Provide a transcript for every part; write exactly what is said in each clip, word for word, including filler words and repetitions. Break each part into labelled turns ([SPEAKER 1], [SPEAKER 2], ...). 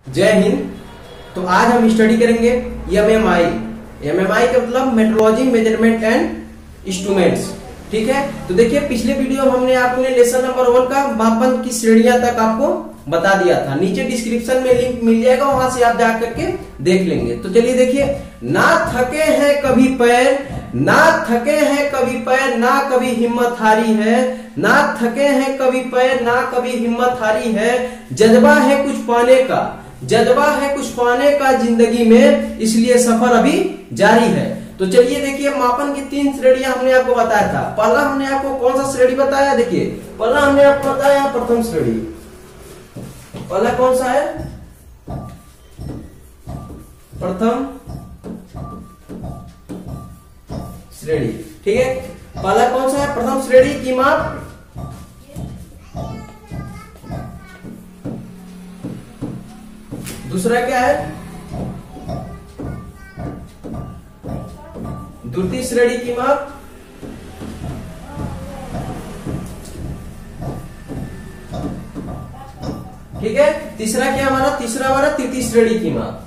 [SPEAKER 1] जय हिंद। तो आज हम स्टडी करेंगे M M I. M M I का मतलब मेट्रोलॉजी मेजरमेंट एंड इंस्ट्रूमेंट्स। ठीक है, तो देखिए पिछले वीडियो में हमने आपको लेसन नंबर वन का मापन की श्रेणियां तक आपको बता दिया था। नीचे डिस्क्रिप्शन में लिंक मिल जाएगा, वहां से आप जा करके देख लेंगे। तो चलिए देखिए, ना थके हैं कभी पैर, ना थके हैं कभी पैर, ना कभी हिम्मत हारी है, ना थके हैं कभी पैर, ना कभी हिम्मत हारी है, जज्बा है कुछ पाने का, जज्बा है कुछ पाने का जिंदगी में, इसलिए सफर अभी जारी है। तो चलिए देखिए, मापन की तीन श्रेणियां हमने आपको बताया था। पहला हमने आपको कौन सा श्रेणी बताया, देखिए पहला हमने आपको बताया प्रथम श्रेणी। पहला कौन सा है, प्रथम श्रेणी। ठीक है, पहला कौन सा है, प्रथम श्रेणी की माप। दूसरा क्या है, द्वितीय श्रेणी की माप। ठीक है, तीसरा क्या हमारा, तीसरा हमारा तृतीय श्रेणी की माप।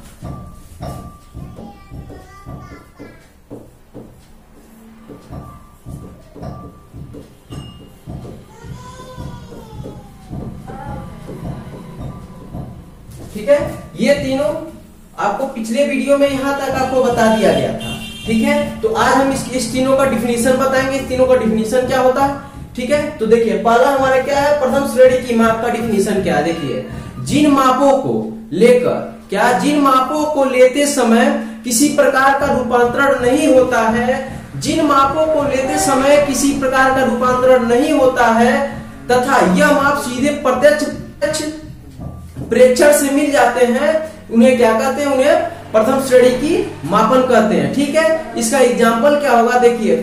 [SPEAKER 1] ठीक है, ये तीनों आपको पिछले वीडियो में यहां तक आपको बता दिया गया था। ठीक है, तो आज हम इस, इस तीनों का डिफिनीशन बताएंगे, इस तीनों का डिफिनीशन क्या होता है। ठीक है, तो देखिए पहला हमारा क्या है, प्रथम श्रेणी की माप का डिफिनीशन क्या है। देखिए, जिन मापों को लेकर क्या, जिन मापों को लेते समय किसी प्रकार का रूपांतरण नहीं होता है, जिन मापों को लेते समय किसी प्रकार का रूपांतरण नहीं होता है तथा यह माप सीधे प्रत्यक्ष प्रेक्षण से मिल जाते हैं, उन्हें क्या कहते हैं, उन्हें प्रथम श्रेणी की मापन कहते हैं। ठीक है, इसका एग्जाम्पल क्या होगा, देखिए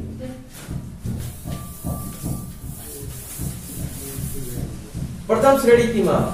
[SPEAKER 1] प्रथम श्रेणी की माप।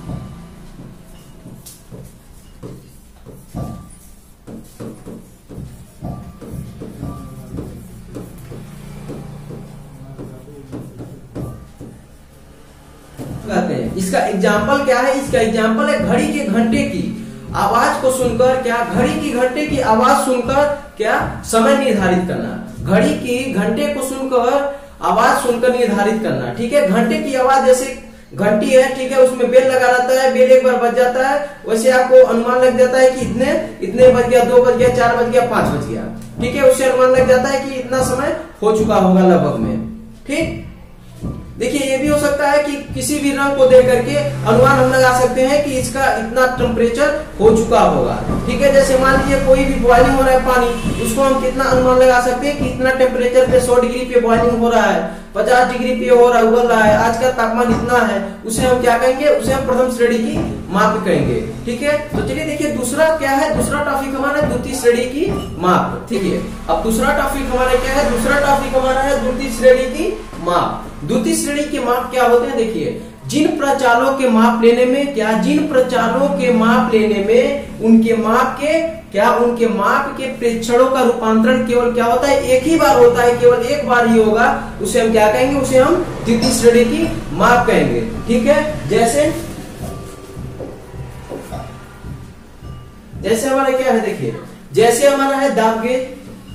[SPEAKER 1] कहते हैं, इसका एग्जाम्पल क्या है, इसका एग्जाम्पल है घड़ी के घंटे की आवाज को सुनकर क्या, घड़ी की घंटे की आवाज सुनकर क्या समय निर्धारित करना, घड़ी की घंटे को सुनकर आवाज सुनकर निर्धारित करना। ठीक है, घंटे की आवाज जैसे घंटी है, ठीक है, उसमें बेल लगा रहता है, बेल एक बार बज जाता है, वैसे आपको अनुमान लग जाता है कि इतने इतने बज गया, दो बज गया, चार बज गया, पांच बज गया। ठीक है, उससे अनुमान लग जाता है कि इतना समय हो चुका होगा लगभग में। ठीक, देखिए ये भी हो सकता है कि किसी भी रंग को देख करके अनुमान हम लगा सकते हैं कि इसका इतना टेम्परेचर हो चुका होगा। ठीक है, जैसे मान लीजिए कोई भी बॉइलिंग हो रहा है पानी, उसको हम कितना अनुमान लगा सकते हैं कि इतना टेम्परेचर पे सौ डिग्री पे बॉइलिंग हो रहा है, पचास डिग्री पे हो रहा है, उबल रहा है, आज का तापमान इतना है, उसे हम क्या कहेंगे, उसे हम प्रथम श्रेणी की माप कहेंगे। ठीक है, तो चलिए देखिए दूसरा क्या है, दूसरा टॉपिक हमारा द्वितीय श्रेणी की माप। ठीक है, अब दूसरा टॉपिक हमारा क्या है, दूसरा टॉपिक हमारा है द्वितीय श्रेणी की माप। द्वितीय श्रेणी के माप क्या होते हैं, देखिए जिन प्रचालों के माप लेने में क्या, जिन प्रचालों के माप लेने में उनके माप के क्या, उनके माप के प्रेक्षणों का रूपांतरण केवल क्या होता है, एक ही बार होता है, केवल एक बार ही होगा, उसे हम क्या कहेंगे, उसे हम द्वितीय श्रेणी की माप कहेंगे। ठीक है, जैसे जैसे हमारा क्या है, देखिए जैसे हमारा है दाब गेज,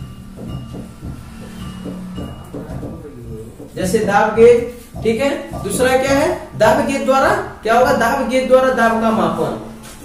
[SPEAKER 1] जैसे दाब गेज। ठीक है, दूसरा क्या है, दाब गेज द्वारा क्या होगा, दाब गेज द्वारा दाब का मापन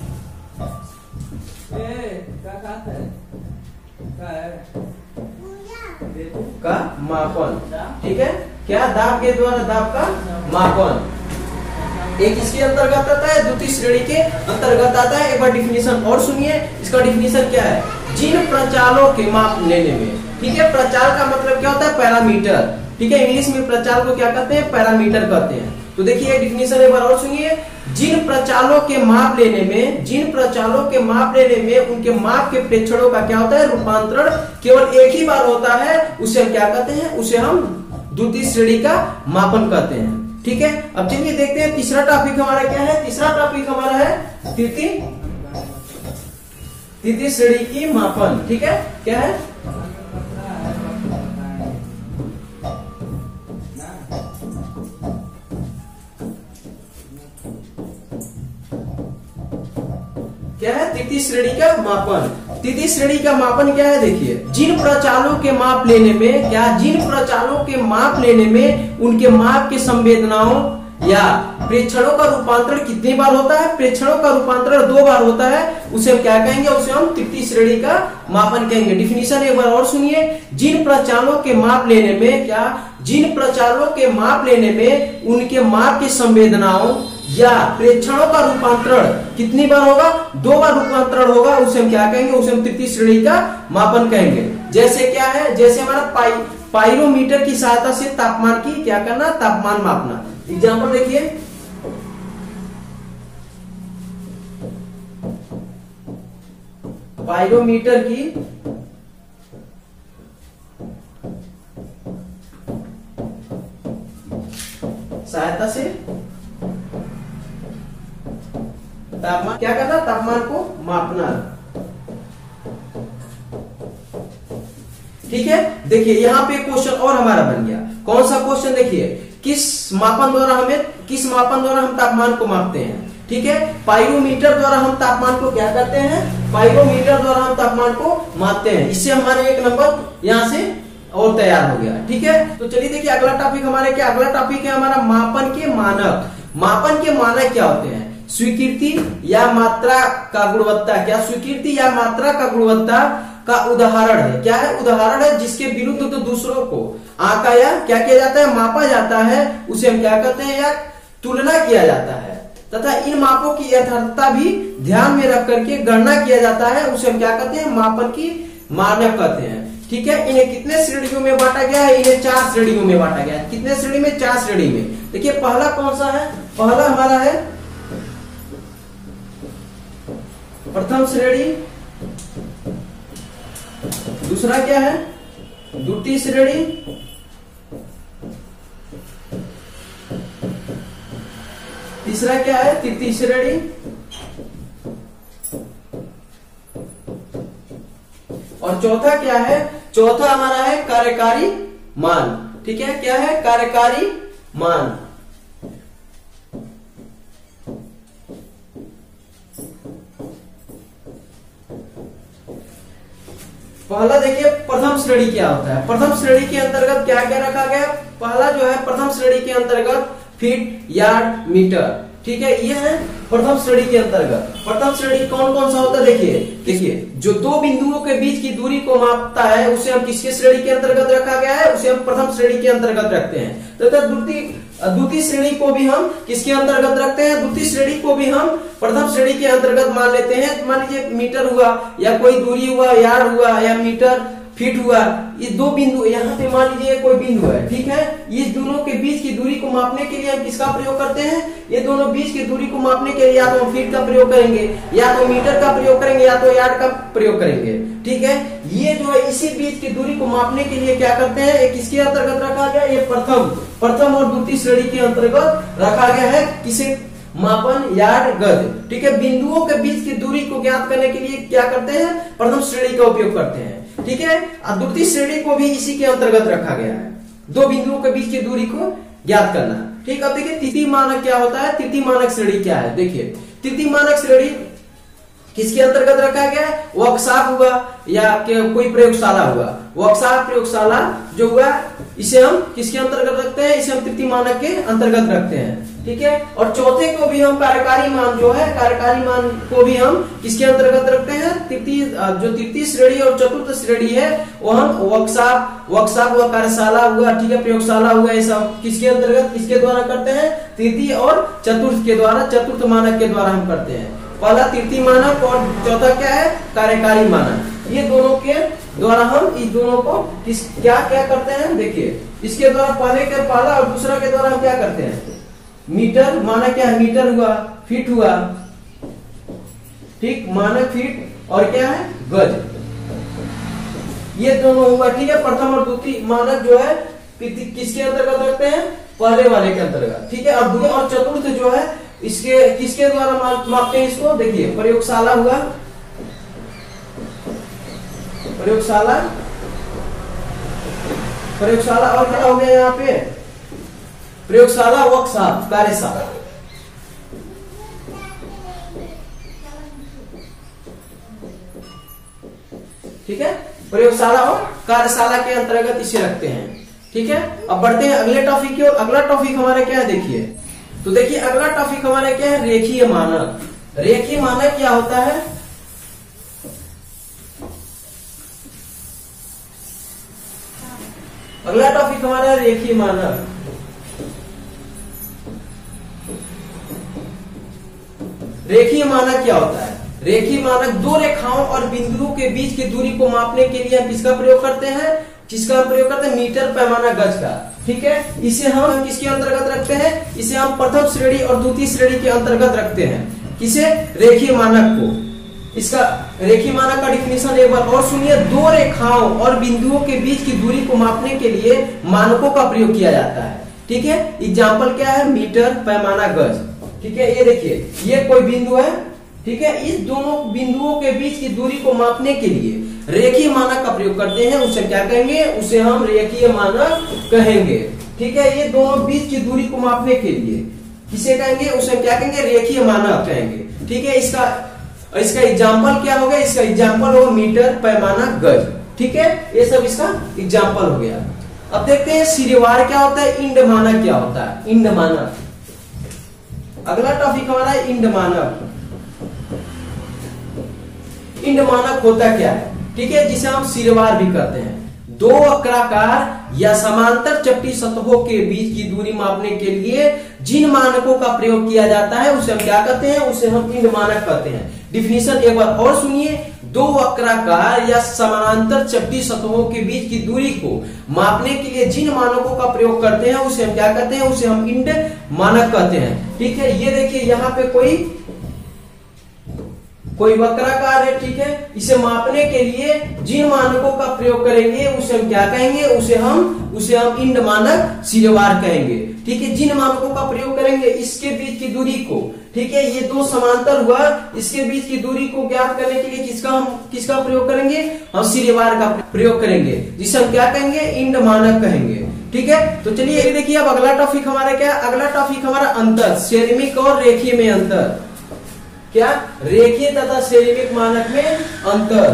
[SPEAKER 1] का मापन। ठीक है, क्या, दाब गेज द्वारा दाब का मापन एक इसके अंतर्गत आता है, द्वितीय श्रेणी के अंतर्गत आता है। एक बार डिफिनीशन और सुनिए, इसका डिफिनीशन क्या है, जिन प्रचालों के माप लेने में। ठीक है, प्रचाल का मतलब क्या होता है, पैरामीटर। ठीक है, इंग्लिश में प्रचाल को क्या कहते हैं, पैरामीटर कहते हैं। तो देखिए डिफिनीशन एक बार और सुनिए, जिन प्रचालों के माप लेने में, जिन प्रचालों के माप लेने में उनके माप के प्रेक्षणों का क्या होता है, रूपांतरण केवल एक ही बार होता है, उसे हम क्या कहते हैं, उसे हम द्वितीय श्रेणी का मापन कहते हैं। ठीक है, अब चलिए देखते हैं तीसरा टॉपिक हमारा क्या है, तीसरा टॉपिक हमारा है तृतीय तृतीय श्रेणी की मापन। ठीक है, क्या है, क्या है? तृतीय श्रेणी का मापन। तृतीय श्रेणी का मापन क्या है? देखिए, जिन प्रचालों के माप लेने में क्या जिन प्रचालों के माप लेने में उनके माप के संवेदनाओं या प्रेक्षणों का रूपांतरण कितनी बार होता है? प्रेक्षणों का रूपांतरण दो बार होता है, उसे हम क्या कहेंगे? उसे हम तृतीय श्रेणी का मापन कहेंगे। डिफिनीशन एक बार और सुनिए, जिन प्रचालों के माप लेने में क्या जिन प्रचालों के माप लेने में उनके माप की संवेदनाओं या प्रेक्षणों का रूपांतरण कितनी बार होगा? दो बार रूपांतरण होगा, उसे हम क्या कहेंगे? उसे हम तृतीय श्रेणी का मापन कहेंगे। जैसे क्या है? जैसे हमारा पाई पाइरोमीटर की सहायता से तापमान की क्या करना? तापमान मापना। एग्जाम्पल देखिए, पाइरोमीटर की सहायता से तापमान क्या करना? तापमान को मापना। ठीक है, देखिए यहाँ पे क्वेश्चन और हमारा बन गया। कौन सा क्वेश्चन? देखिए, किस मापन द्वारा हमें किस मापन द्वारा हम तापमान को मापते हैं? ठीक है, पाइरोमीटर द्वारा हम तापमान को क्या करते हैं? पाइरोमीटर द्वारा हम तापमान को मापते हैं। इससे हमारे एक नंबर यहाँ से और तैयार हो गया। ठीक है, तो चलिए देखिए अगला टॉपिक हमारे क्या अगला टॉपिक है हमारा मापन के मानक। मापन के मानक क्या होते हैं? स्वीकृति या मात्रा का गुणवत्ता। क्या स्वीकृति या मात्रा का गुणवत्ता का उदाहरण है? क्या है? उदाहरण है जिसके विरुद्ध तो दूसरों को आंका या क्या किया जाता है? मापा जाता है, उसे हम क्या कहते हैं? या तुलना किया जाता है, तथा इन मापों की यथार्थता भी ध्यान में रख करके गणना किया जाता है, उसे हम क्या कहते हैं? मापन की मानक कहते हैं। ठीक है, इन्हें कितने श्रेणियों में बांटा गया है? इन्हें चार श्रेणियों में बांटा गया है। कितने श्रेणी में? चार श्रेणी में। देखिए पहला कौन सा है? पहला हमारा है प्रथम श्रेणी। दूसरा क्या है? द्वितीय श्रेणी। तीसरा क्या है? तृतीय श्रेणी। और चौथा क्या है? चौथा हमारा है कार्यकारी मान। ठीक है, क्या है? कार्यकारी मान। पहला देखिए प्रथम श्रेणी क्या होता है? प्रथम श्रेणी के अंतर्गत क्या क्या रखा गया? पहला जो है प्रथम श्रेणी के अंतर्गत फीट, यार्ड, मीटर। ठीक है, ये है प्रथम श्रेणी के अंतर्गत। प्रथम श्रेणी कौन कौन सा होता है? देखिए देखिए जो दो बिंदुओं के बीच की दूरी को मापता है उसे हम किसके श्रेणी के अंतर्गत रखा गया है? उसे हम प्रथम श्रेणी के अंतर्गत रखते हैं। तथा द्वितीय द्वितीय श्रेणी को भी हम किसके अंतर्गत रखते हैं? द्वितीय श्रेणी को भी हम प्रथम श्रेणी के अंतर्गत मान लेते हैं। मान लीजिए मीटर हुआ या कोई दूरी हुआ, यार्ड हुआ या मीटर, फीट हुआ, ये दो बिंदु यहाँ पे मान लीजिए कोई बिंदु है। ठीक है, ये दोनों के बीच की दूरी को मापने के लिए हम किसका प्रयोग करते हैं? ये दोनों बीच की दूरी को मापने के लिए या तो हम फीट का प्रयोग करेंगे, या तो मीटर का प्रयोग करेंगे, या तो यार्ड का प्रयोग करेंगे। ठीक है, ये जो है इसी बीच की दूरी को मापने के लिए क्या करते हैं? ये किसके अंतर्गत रखा गया? ये प्रथम प्रथम और द्वितीय श्रेणी के अंतर्गत रखा गया है। किसे? मापन, यार्ड, गज। ठीक है, बिंदुओं के बीच की दूरी को ज्ञात करने के लिए क्या करते हैं? प्रथम श्रेणी का उपयोग करते हैं। ठीक है, द्वितीय श्रेणी को भी इसी के अंतर्गत रखा गया है, दो बिंदुओं के बीच की दूरी को ज्ञात करना। ठीक, अब देखिए तृतीय मानक क्या होता है? तृतीय मानक श्रेणी क्या है? देखिए तृतीय मानक श्रेणी किसके अंतर्गत रखा गया है? वर्कशॉप हुआ या कोई प्रयोगशाला हुआ। वर्कशॉप, प्रयोगशाला जो हुआ इसे हम किसके अंतर्गत रखते हैं? इसे हम तृतीय मानक के अंतर्गत रखते हैं। ठीक है, और चौथे को भी हम कार्यकारी मान जो है कार्यकारी मान को भी हम किसके अंतर्गत रखते हैं? तृतीय जो तृतीय श्रेणी और चतुर्थ श्रेणी है वो हम वर्कशॉप वर्कशॉप हुआ, कार्यशाला हुआ, ठीक है, प्रयोगशाला हुआ, ये सब किसके अंतर्गत किसके द्वारा करते हैं? तृतीय और चतुर्थ के द्वारा, चतुर्थ मानक के द्वारा हम करते हैं। पहला तृतीय मानक और चौथा क्या है? कार्यकारी मानक। ये दोनों के द्वारा हम इस दोनों को किस क्या क्या करते हैं? देखिए इसके द्वारा पहले के पहला और दूसरा के द्वारा हम क्या करते हैं? मीटर मानक क्या है? मीटर हुआ, फीट हुआ, ठीक, मानक फीट, और क्या है? गज। ये दोनों हुआ। ठीक है, प्रथम और द्वितीय मानक जो है किसके अंतर्गत रखते हैं? पहले वाले के अंतर्गत। ठीक है, और द्वितीय और चतुर्थ जो है इसके किसके द्वारा मापते हैं इसको? देखिए प्रयोगशाला हुआ, प्रयोगशाला प्रयोगशाला और क्या हो गया यहाँ पे? प्रयोगशाला, वर्कशॉप, कार्यशाला। ठीक है, प्रयोगशाला और कार्यशाला के अंतर्गत इसे रखते हैं। ठीक है, अब बढ़ते हैं अगले टॉपिक की ओर। अगला टॉपिक हमारा क्या है देखिए, तो देखिए अगला टॉपिक हमारा क्या है, रेखीय मानक। रेखीय मानक क्या होता है, अगला टॉपिक हमारा है रेखीय मानक। रेखीय मानक क्या होता है, रेखीय मानक दो रेखाओं और बिंदुओं के बीच की दूरी को मापने के लिए हम किसका प्रयोग करते हैं, किसका प्रयोग करते हैं, मीटर पैमाना गज का। ठीक है, इसे हम किसके अंतर्गत रखते हैं, इसे हम प्रथम श्रेणी और द्वितीय श्रेणी के अंतर्गत रखते हैं। किसे, रेखीय मानक को। इसका रेखीय मानक का डिफिनेशन एक बार और सुनिए, दो रेखाओं और बिंदुओं के बीच की दूरी को मापने के लिए मानकों का प्रयोग किया जाता है। ठीक है, एग्जाम्पल क्या है, मीटर पैमाना गज। ठीक है, ये देखिए ये कोई बिंदु है, ठीक है, इस दोनों बिंदुओं के बीच की दूरी को मापने के लिए रेखीय मानक का प्रयोग करते हैं। उसे क्या कहेंगे, उसे हम रेखीय मानक कहेंगे। ठीक है, ये दोनों बीच की दूरी को मापने के लिए किसे कहेंगे, उसे क्या कहेंगे, रेखीय मानक कहेंगे। ठीक है, इसका इसका एग्जाम्पल क्या हो गया, इसका एग्जाम्पल होगा मीटर पैमाना गज। ठीक है, ये सब इसका एग्जाम्पल हो गया। अब देखते हैं सिरेवार क्या होता है, इंड मानक क्या होता है, इंड मानक। अगला टॉपिक हमारा है इंड मानक। इंड मानक होता क्या है, ठीक है, जिसे हम सिरेवार भी कहते हैं। दो वक्राकार या समांतर चपटी सतहों के बीच की दूरी मापने के लिए जिन मानकों का प्रयोग किया जाता है उसे हम क्या कहते हैं, उसे हम इंड मानक कहते हैं। डिफिनीशन एक बार और सुनिए, दो वक्राकार या समानांतर चपटी सतहों के बीच की दूरी को मापने के लिए जिन मानकों का प्रयोग करते हैं उसे हम क्या कहते हैं, उसे हम इंड मानक कहते हैं। ठीक है, ये देखिए यहाँ पे कोई कोई वक्राकार है, ठीक है, इसे मापने के लिए जिन मानकों का प्रयोग करेंगे उसे हम क्या कहेंगे, उसे हम उसे हम इंड मानक सिरेवार कहेंगे। ठीक है, जिन मानकों का प्रयोग करेंगे इसके बीच की दूरी को, ठीक है, ये दो समांतर हुआ, इसके बीच की दूरी को ज्ञात करने के लिए किसका हम किसका प्रयोग करेंगे, हम सिरेवार का प्रयोग करेंगे, जिसे हम क्या कहेंगे, इंड मानक कहेंगे। ठीक है, तो चलिए ये देखिए अब अगला टॉपिक हमारा क्या है, अगला टॉपिक हमारा अंतर, सेरेमिक और रेखीय में अंतर। क्या, रेखीय तथा सेरेमिक मानक में अंतर।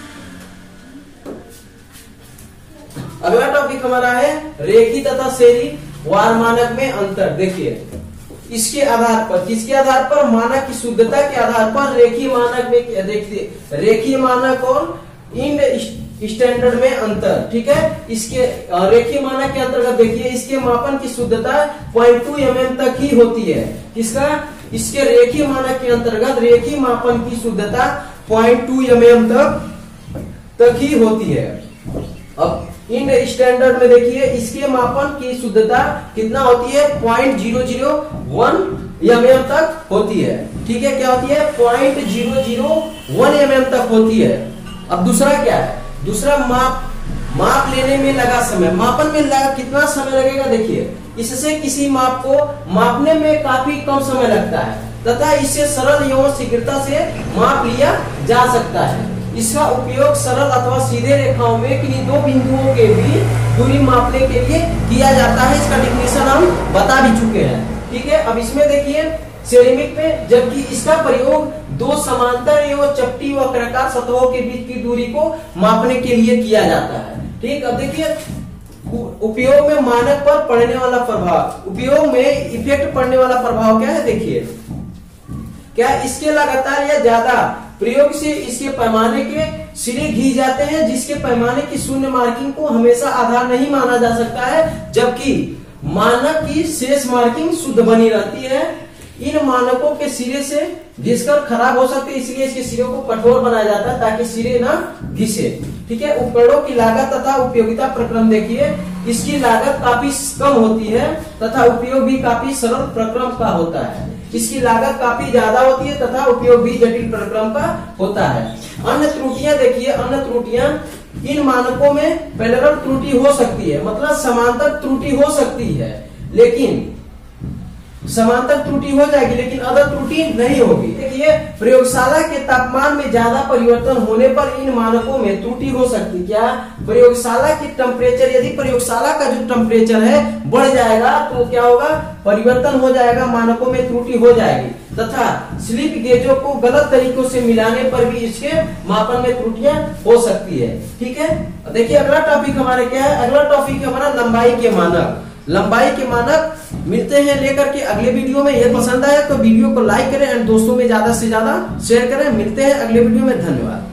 [SPEAKER 1] अगला टॉपिक हमारा है रेखीय तथा सेरेवार मानक में अंतर। देखिए इसके आधार पर, किसके आधार पर, मानक की शुद्धता के आधार पर रेखीय मानक में देखिए रेखीय मानक और इंड स्टैंडर्ड में अंतर। ठीक है, इसके रेखीय मानक के अंतर्गत देखिए इसके मापन की शुद्धता पॉइंट टू एम एम तक ही होती है। किसका, इसके रेखीय मानक के अंतर्गत रेखीय मापन की शुद्धता पॉइंट टू एम एम तक तक ही होती है। अब इंड स्टैंडर्ड में देखिए इसके मापन की शुद्धता कितना होती है, point zero zero one M M तक होती है। ठीक है, क्या होती है, point zero zero one M M तक होती है। अब दूसरा क्या है, दूसरा माप माप लेने में लगा समय, मापन में लगा कितना समय लगेगा, देखिए इससे किसी माप को मापने में काफी कम समय लगता है तथा इससे सरल एवं शीघ्रता से माप लिया जा सकता है। इसका उपयोग सरल अथवा सीधे रेखाओं में किन्हीं दो बिंदुओं के बीच दूरी मापने के लिए किया जाता है। इसका डिफिनेशन हम बता भी चुके हैं। ठीक है, अब इसमें देखिए सेरेमिक में, जबकि इसका प्रयोग दो समांतर एवं चपटी वक्राकार सतहों के बीच की दूरी को मापने के लिए किया जाता है। ठीक, अब देखिए उपयोग में मानक पर पड़ने वाला प्रभाव, उपयोग में इफेक्ट पड़ने वाला प्रभाव क्या है, देखिए क्या, इसके लगातार या ज्यादा प्रयोग से इसके पैमाने के सिरे घी जाते हैं, जिसके पैमाने की शून्य मार्किंग को हमेशा आधार नहीं माना जा सकता है, जबकि मानक की शेष मार्किंग शुद्ध बनी रहती है। इन मानकों के सिरे से घिसकर खराब हो सकते हैं, इसलिए इसके सिरों को कठोर बनाया जाता है ताकि सिरे ना घिसे। ठीक है, उपकरणों की लागत तथा उपयोगिता प्रक्रम देखिए, इसकी लागत काफी कम होती है तथा उपयोग भी काफी सरल प्रक्रम का होता है। इसकी लागत काफी ज्यादा होती है तथा उपयोग भी जटिल प्रक्रम का होता है। अन्य त्रुटियां देखिए, अन्य त्रुटियां इन मानकों में पैरेलल त्रुटि हो सकती है, मतलब समांतर त्रुटि हो सकती है, लेकिन समांतर त्रुटि हो जाएगी लेकिन अदर त्रुटि नहीं होगी। देखिए प्रयोगशाला के तापमान में ज्यादा परिवर्तन होने पर इन मानकों में त्रुटि हो सकती है। क्या, प्रयोगशाला की टेम्परेचर, यदि प्रयोगशाला का जो टेम्परेचर है बढ़ जाएगा तो क्या होगा, परिवर्तन हो जाएगा, मानकों में त्रुटि हो जाएगी। तथा स्लिप गेजों को गलत तरीकों से मिलाने पर भी इसके मापन में त्रुटियां हो सकती है। ठीक है, देखिए अगला टॉपिक हमारे क्या है, अगला टॉपिक हमारा लंबाई के मानक। लंबाई के मानक मिलते हैं लेकर के अगले वीडियो में। यह पसंद आया तो वीडियो को लाइक करें एंड दोस्तों में ज्यादा से ज्यादा शेयर करें। मिलते हैं अगले वीडियो में, धन्यवाद।